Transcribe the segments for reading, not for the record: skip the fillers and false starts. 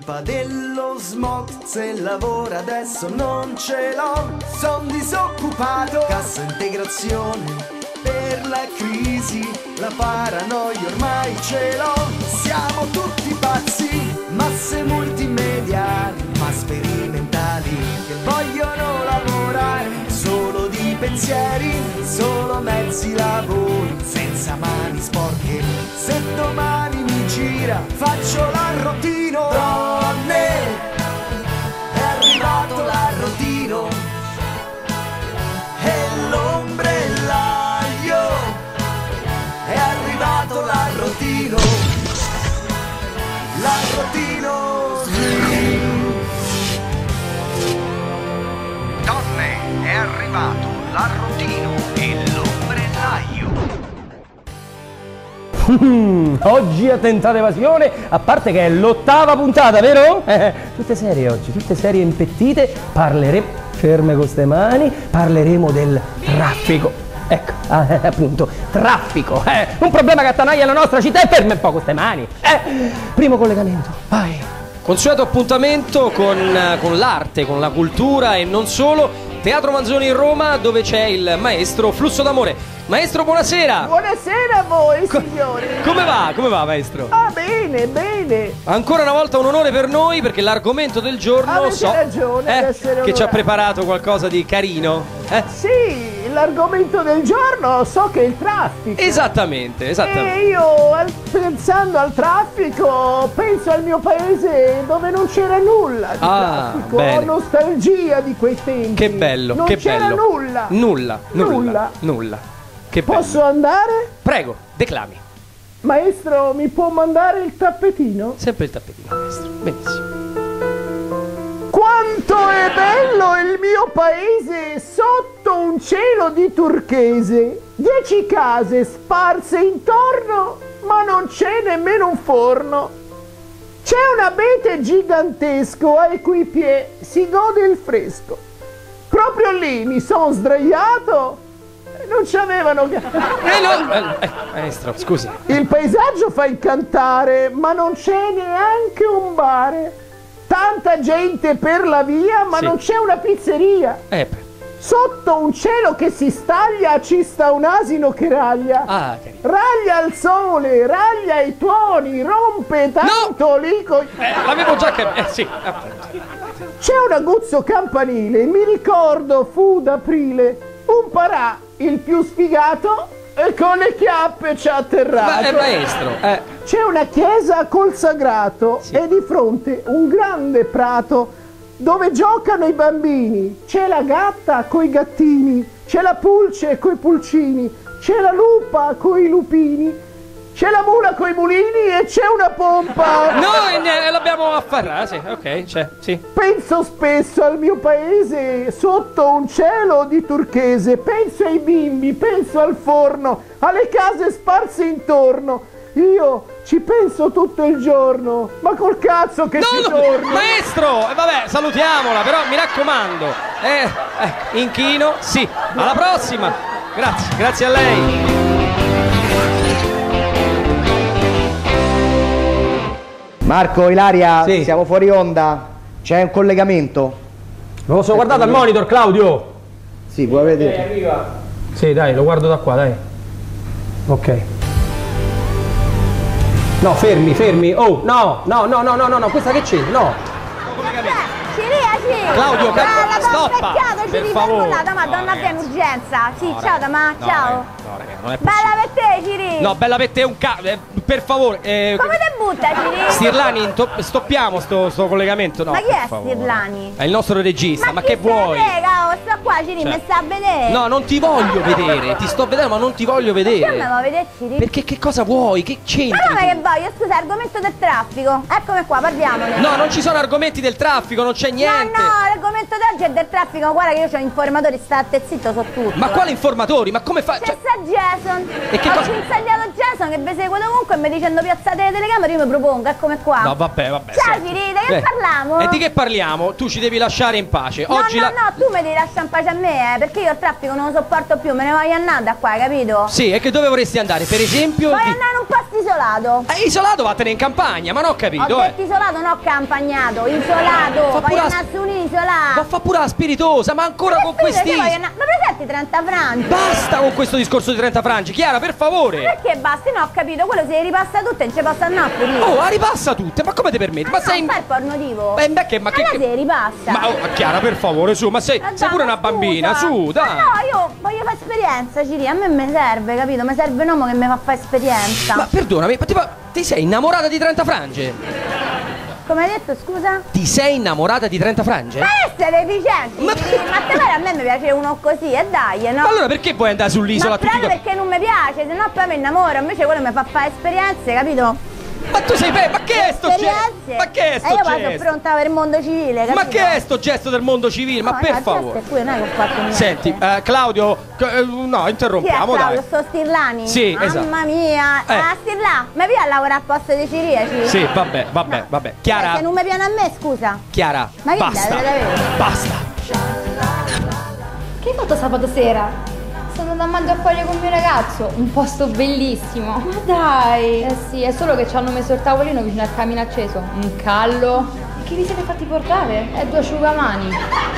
colpa dello smog, se lavoro adesso non ce l'ho, son disoccupato, cassa integrazione per la crisi, la paranoia ormai ce l'ho, siamo tutti pazzi, masse multimediali, ma sperimentali, che vogliono lavorare solo di pensieri, solo mezzi lavori, senza mani sporche, se domani mi gira faccio l'arrotino, donne, è arrivato l'arrotino, e l'ombrellaio, è arrivato l'arrotino, l'arrotino swing. Donne, è arrivato l'arrotino e l'ombrellaio. Oggi a tentata evasione, a parte che è l'8ª puntata, vero? Tutte serie oggi, tutte serie impettite, parleremo, ferme con ste mani, parleremo del traffico. Ecco, appunto, traffico, un problema che attanaglia la nostra città, e ferme un po' con ste mani. Primo collegamento, vai. Consueto appuntamento con l'arte, con la cultura e non solo. Teatro Manzoni in Roma, dove c'è il maestro Flusso d'Amore. Maestro, buonasera! Buonasera a voi, signori! Come va? Come va, maestro? Ah, bene, bene! Ancora una volta un onore per noi, perché l'argomento del giorno Avete ragione ad essere che ci ha onorati. preparato qualcosa di carino. Sì, l'argomento del giorno so che è il traffico. Esattamente, esattamente. E io, pensando al traffico, penso al mio paese dove non c'era nulla di traffico. bene. Ho nostalgia di quei tempi. Che bello, non che c'era bello. nulla. Nulla. Che bello. Posso andare? Prego, declami. Maestro, mi può mandare il tappetino? Sempre il tappetino, maestro. Benissimo. Quanto è bello il mio paese sotto un cielo di turchese. 10 case sparse intorno, ma non c'è nemmeno un forno. C'è un abete gigantesco ai cui piedi si gode il fresco. Proprio lì mi sono sdraiato e non c'avevano Maestro, scusi. Il paesaggio fa incantare, ma non c'è neanche un bar. Tanta gente per la via, ma Sì. non c'è una pizzeria. Sotto un cielo che si staglia ci sta un asino che raglia. Ah, carino. Raglia il sole, raglia i tuoni, rompe tanto lì L'avevo già capito. Sì, appunto. C'è un aguzzo campanile, mi ricordo fu d'aprile, un parà, il più sfigato, e con le chiappe ci ha atterrato. Maestro, C'è una chiesa col sagrato e di fronte un grande prato dove giocano i bambini. C'è la gatta coi gattini, c'è la pulce coi pulcini, c'è la lupa coi lupini, c'è la mula coi mulini e c'è una pompa. L'abbiamo afferrata, sì, ok, c'è, sì. Penso spesso al mio paese sotto un cielo di turchese, penso ai bimbi, penso al forno, alle case sparse intorno. Io ci penso tutto il giorno, ma col cazzo che ci torno. Maestro, vabbè, salutiamola, però mi raccomando. Inchino, sì. Alla prossima. Grazie a lei. Marco, Ilaria, Sì. siamo fuori onda. C'è un collegamento? Lo posso guardare dal monitor, Claudio? Sì, puoi vedere. Arriva. Sì, dai, lo guardo da qua, dai. Ok. No, fermi. Oh, no, questa che c'è? No. Claudio, stoppa, per favore. Madonna, abbiamo urgenza. Sì, ciao, Dama, ciao. No, raga, non è Bella per te, Ciri. No, bella per te un per favore. Come te butta, Ciri? Stirlani, stoppiamo sto collegamento. No, Ma chi è per favore. Stirlani? È il nostro regista, ma che chi se ne vuoi? frega? Oh, sto qua, Ciri, mi sta a vedere. No, non ti voglio vedere, ti sto vedendo, ma non ti voglio vedere. Perché me lo vedere, Ciri? Perché che cosa vuoi? Che c'entri? Ma come che voglio? Scusa, argomento del traffico. Eccomi qua, parliamone. No, non ci sono argomenti del traffico, non c'è niente. No, l'argomento d'oggi è del traffico. Guarda che io ho informatori, state zitto, so tutto. Ma quali informatori? Ma come fai? C'è Jason. E che Ho cosa? cinzagliato Jason che vi segue dovunque e mi dicendo piazzate le telecamere, io mi propongo, eccomi qua. No, vabbè. Ciao senti. Ciri, di che parliamo? E di che parliamo? Tu ci devi lasciare in pace. No, Oggi no, tu mi devi lasciare in pace a me, perché io il traffico non lo sopporto più, me ne voglio andare da qua, capito? Sì, e che dove vorresti andare? Per esempio? Voglio andare in un posto isolato. Isolato, vattene in campagna, ma non ho capito, Ho detto isolato, non ho campagnato, isolato. Fa pure Voglio la- andare su un'isola. Ma fa pure la spiritosa, ma ancora con Che questi. voglio andare? Ma presenti 30 franchi? Basta con questo discorso di 30 frangi, Chiara, per favore. Perché basta? No, ho capito, quello se li ripassa tutte non ci posso andare pure io. Oh, la ripassa tutte, ma come ti permetti? Ma sei. Non fai il porno tipo. Beh, ma che. se li ripassa. Ma Chiara, per favore, su, ma sei pure una bambina, su, dai. Ma no, io voglio fare esperienza, Ciri, a me mi serve, capito? Mi serve un uomo che mi fa fare esperienza. Ma perdonami, ma ti sei innamorata di 30 frange? Come hai detto, scusa? Ti sei innamorata di 30 frange? Ma essere efficienti, Ma- Ciri, ma te pare a me mi piace uno così, e dai, no? Ma allora perché vuoi andare sull'isola Ma a tutti proprio perché non mi piace, se no poi mi innamoro, invece quello mi fa fare esperienze, capito? Ma tu sei ma che è sto gesto? Esperienze. Ma che è sto E io poi sono gesto? pronta per il mondo civile, capito? Ma che è sto gesto del mondo civile? Ma No, per no, favore. il gesto è qui, non è che ho fatto niente. Senti, Claudio, no, Chi è interrompiamo, Claudio? dai. Sto Stirlani? Sì, esatto. Mamma mia. Stirlà, mi vieni a lavorare al posto di Ciriaci? Sì, vabbè. Chiara, Se non mi viene a me, scusa. Chiara, Ma che basta. dai, davvero? Basta. Che hai fatto sabato sera? Sono andata a Mangiafoglio con mio ragazzo, un posto bellissimo. Ma dai! Eh sì, è solo che ci hanno messo il tavolino vicino al camino acceso. Un callo. E che vi siete fatti portare? E 2 asciugamani.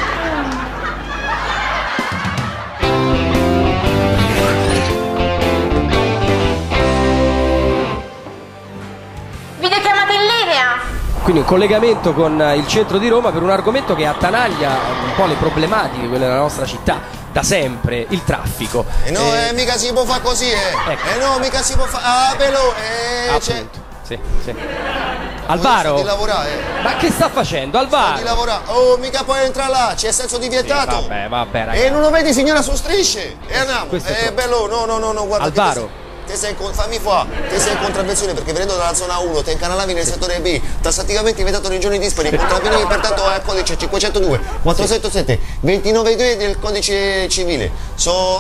Videochiamata in linea! Quindi un collegamento con il centro di Roma per un argomento che attanaglia un po' le problematiche, quelle della nostra città, da sempre, il traffico. E no, mica si può fare così, Ecco. E no, mica si può fare. Ah, però, Appunto. Sì. Alvaro, di lavorare. ma che sta facendo Alvaro? Di lavorare. Oh, mica puoi entrare là, c'è senso di vietato. Vabbè, ragazzi. E non lo vedi, signora, su strisce. E andiamo. Questo è bello, no, guarda. Alvaro. Te sei fammi qua, te sei in contravvenzione perché venendo dalla zona 1 te incanalavi nel settore B, tassativamente vietato regioni dispari, contravvenivi pertanto al codice 502 477 292 del codice civile. So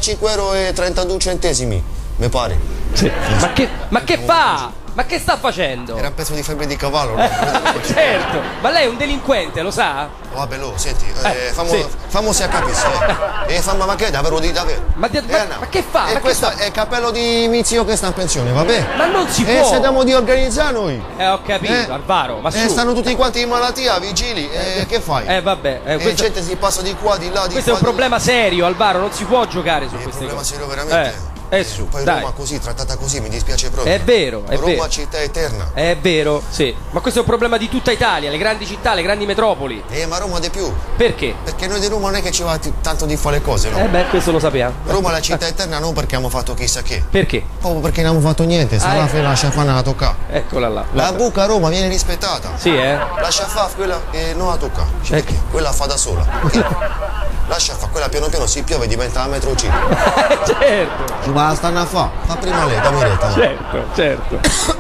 75,32 €, mi pare. Sì. Ma che fa? Ma che sta facendo? Era un pezzo di febbre di cavallo. No? Certo, ma lei è un delinquente, lo sa? Vabbè, senti, sì. fammo se capisci. Ma che davvero di davvero? Ma che fa? E Ma questo che è il cappello di Mizio che sta in pensione, vabbè? Ma non si può! E siamo di organizzare noi. Ho capito, Alvaro, ma su. Stanno tutti quanti in malattia, vigili, che fai? Vabbè, E gente si passa di qua, di là, di questo è un problema serio, Alvaro, non si può giocare su È un queste problema cose. serio veramente. Su, Poi dai. Roma così, trattata così, mi dispiace proprio. È vero, è Roma vero. città eterna. È vero, sì. Ma questo è un problema di tutta Italia, le grandi città, le grandi metropoli. Ma Roma di più. Perché? Perché noi di Roma non è che ci va tanto di fare le cose, no? Questo lo sappiamo. Roma è la città eterna non perché abbiamo fatto chissà che. Perché? Proprio perché non abbiamo fatto niente, se alla fine la sciafana la tocca. Eccola là. La buca a Roma viene rispettata. Sì, La sciafaf quella non la tocca. Perché? Quella fa da sola. La sciaffa, quella piano piano si piove e diventa a metro C. Certo. Ci va a stare a fa. Fa prima lei, dammi retta. Certo.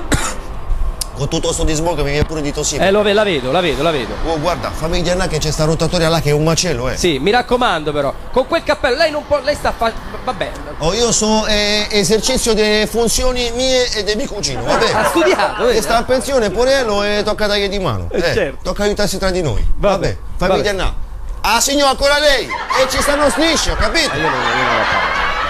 Con tutto sto dismo che mi viene pure di tossire. La vedo. Oh, guarda, fammi dire che c'è sta rotatoria là che è un macello, Sì, mi raccomando però, con quel cappello lei non può, lei sta vabbè. Oh, io so esercizio delle funzioni mie e del mio cugino, vabbè. Ha studiato, vedi? E sta in pensione Porello e tocca dargli di mano. Certo. Tocca aiutarsi tra di noi. Vabbè, fammi dire Ah, signor, ancora lei! E ci stanno strisce, ho capito? Io non lo farò.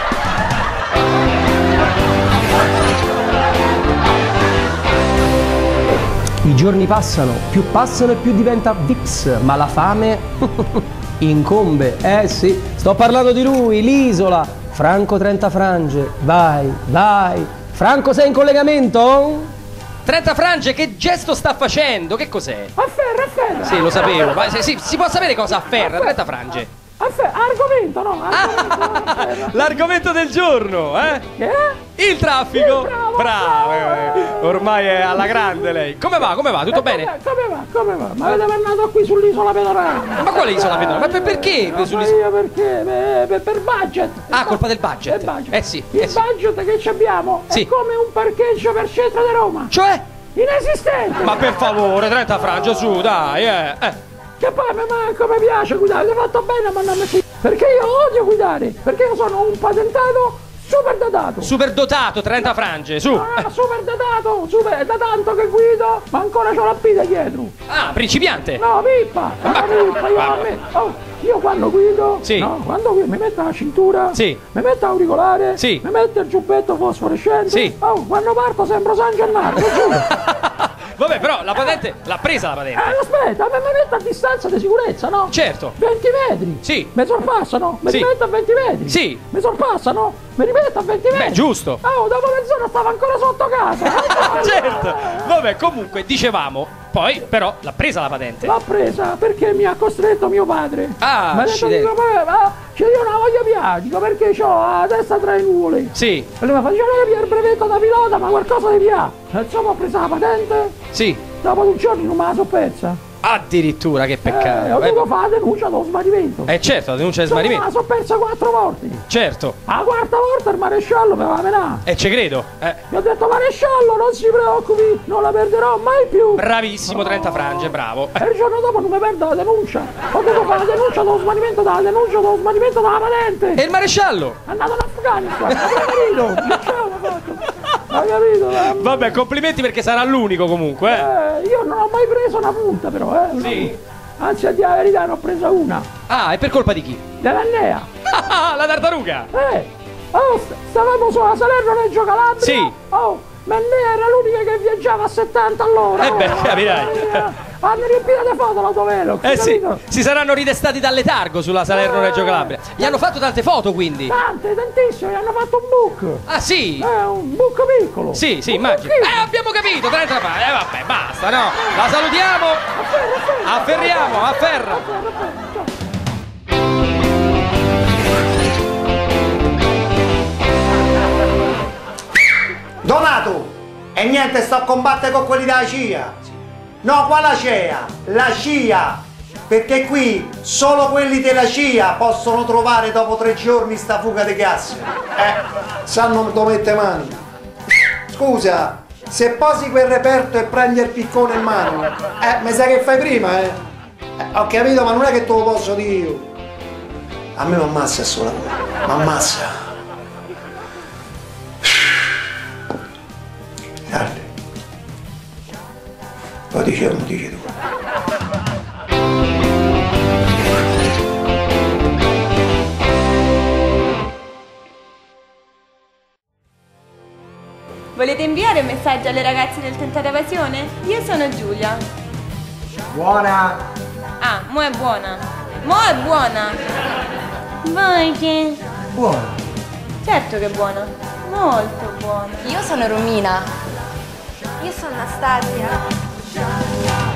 I giorni passano e più diventa Vips, ma la fame incombe. Sì, sto parlando di lui, l'isola, Franco 30 frange. Vai. Franco, sei in collegamento? 30 frange, che gesto sta facendo? Che cos'è? Afferra. Sì, lo sapevo, ma si può sapere cosa afferra? 30 frange. Argomento, no? L'argomento del giorno, Che? Il traffico. Bravo. Ormai è alla grande lei. Come va? Tutto bene? Come va? Ma avete mandato qui sull'isola pedonale? Ma quale isola pedonale? Ma perché? Perché? Per budget. Colpa del budget. Sì. Il budget che ci abbiamo Sì. è come un parcheggio per centro di Roma. Cioè? Inesistente. Ma per favore, 30 frange, su, dai, Che poi come piace guidare, l'hai fatto bene a mandarmi qui. Perché io odio guidare, perché io sono un patentato super datato. Super dotato, 30 frange, su. Super datato, super da tanto che guido, ma ancora c'ho la pida dietro. Ah, principiante. No, pippa, io quando guido, sì. no, quando guido, mi metto la cintura, sì. mi metto l'auricolare, sì. mi metto il giubbetto fosforescente, sì. Quando parto sembro San Gennaro, lo giuro. Vabbè, però la patente l'ha presa la patente. Aspetta, mi metto a distanza di sicurezza, no? Certo. 20 metri. Sì. Mi sorpassano? Mi rimetto a 20 metri. Sì. Mi sorpassano? Mi rimetto a 20 metri. Beh, giusto. Dopo mezz'ora stavo ancora sotto casa. Certo. Vabbè, comunque, dicevamo, poi però l'ha presa la patente. L'ha presa perché mi ha costretto mio padre. Ah, mi ha detto, io non la voglio più, dico perché ho la testa tra i nuvoli. Sì. E lui mi fa, io non voglio il brevetto da pilota, ma qualcosa di più. Insomma, ho preso la patente. Sì. Dopo 2 giorni non me la so persa. Addirittura, che peccato. Ho dovuto fare la denuncia dello smarrimento. Certo, la denuncia di smarrimento. Me la so persa 4 volte. Certo. La quarta volta il maresciallo mi va a menare. Ci credo. Mi ha detto, maresciallo, non si preoccupi, non la perderò mai più. Bravissimo, 30 frange, bravo. E il giorno dopo non mi perdo la denuncia. Ho dovuto fare la denuncia dello smarrimento dalla patente. E il maresciallo? È andato in Afghanistan. Hai capito? Ciao, hai capito? Vabbè, complimenti perché sarà l'unico comunque. Io non ho mai preso una punta però, Sì. Anzi, a dire la verità, ne ho presa una. Ah, e per colpa di chi? Dell'Annea. La tartaruga. Stavamo sulla Salerno-Reggio Calabria. Sì. Ma Annea era l'unica che viaggiava a 70 all'ora. Capirai. Hanno riempito di foto l'autovelox. Sì, si saranno ridestati dal letargo sulla Salerno-Reggio Calabria. Gli hanno fatto tante foto quindi? Tantissime, gli hanno fatto un book. Ah sì? Un book piccolo. Sì, immagino. Abbiamo capito, 30 frange. Vabbè, basta, no? La salutiamo. Afferriamo, afferra. Donato! E niente, sto a combattere con quelli della CIA. No, qua la CIA, la CIA. Perché qui solo quelli della CIA possono trovare dopo 3 giorni sta fuga di gas. Sanno dove mette mano. Scusa, se posi quel reperto e prendi il piccone in mano, mi sa che fai prima, ho capito, ma non è che te lo posso dire io. A me mi ammazza il suo lavoro, mi ammazza. Guarda, lo dicevo, lo dici tu. Volete inviare un messaggio alle ragazze del Tentata Evasione? Io sono Giulia. Buona! Ah, mo è buona. Mo è buona. Voi che? Buona. Certo che è buona. Molto buona. Io sono Romina. Io sono Anastasia.